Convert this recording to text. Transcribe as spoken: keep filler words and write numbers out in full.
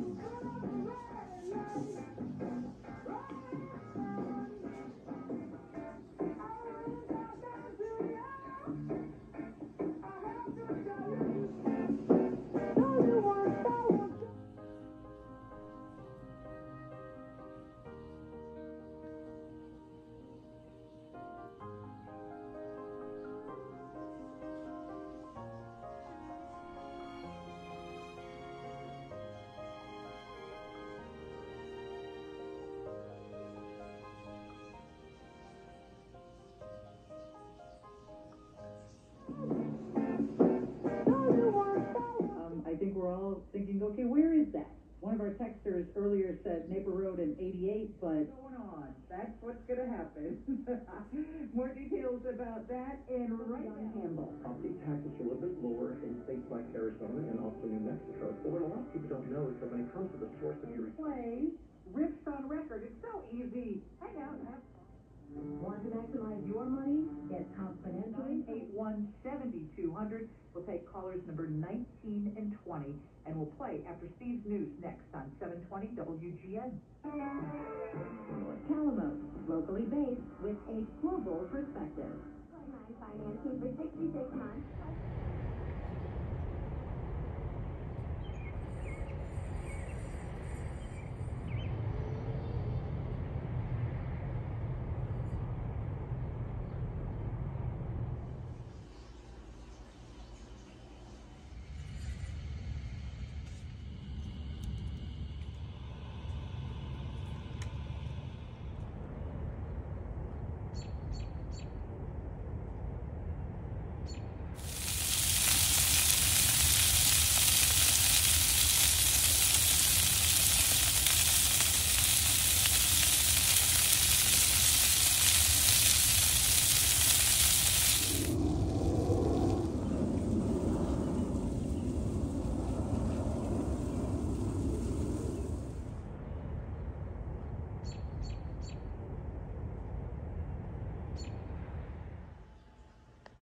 Um, I think we're all thinking, okay, where is that? One of our texters earlier said Napier Road and eighty-eight, but what's going on? That's what's going to happen. More details about that in right on Campbell. Property taxes are a little bit lower in states like Arizona and also New Mexico. But what a lot of people don't know is that when it comes to the source of your play, riffs on record, it's so easy. Hang out and have Want to maximize your money? Get Confidentially. eight one seven two hundred. We'll take callers number nineteen and twenty, and we'll play after Steve's News next on seven twenty W G N. Calamos, locally based with a global perspective. Financing for sixty-six months.